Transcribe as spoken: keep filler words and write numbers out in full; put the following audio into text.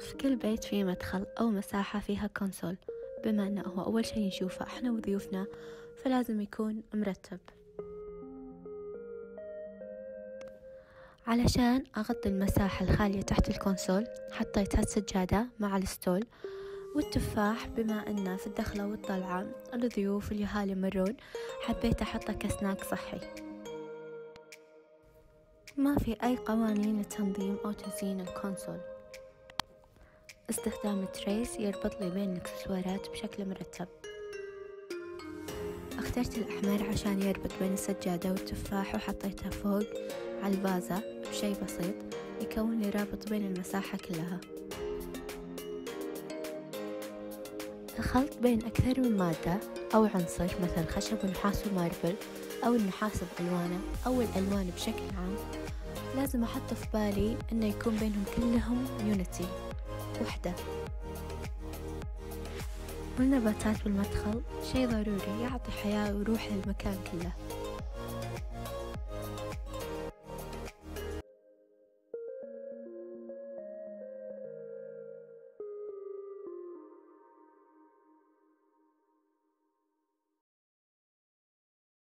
في كل بيت فيه مدخل أو مساحة فيها كونسول، بما أنه هو أول شي نشوفه إحنا وضيوفنا فلازم يكون مرتب. علشان أغطي المساحة الخالية تحت الكونسول حطيت هالسجادة مع الستول والتفاح، بما أنه في الدخلة والطلعة الضيوف واليهال يمرون حبيت أحطه كسناك صحي. ما في أي قوانين لتنظيم أو تزيين الكونسول. استخدام تريس يربط لي بين الإكسسوارات بشكل مرتب. اخترت الأحمر عشان يربط بين السجادة والتفاح وحطيتها فوق على الفازة بشي بسيط يكون لي رابط بين المساحة كلها. الخلط بين أكثر من مادة أو عنصر مثل خشب ونحاس وماربل أو النحاس بألوانه أو الألوان بشكل عام، لازم أحط في بالي إنه يكون بينهم كلهم يونيتي وحدة. والنباتات بالمدخل شي ضروري يعطي حياة وروح للمكان كله.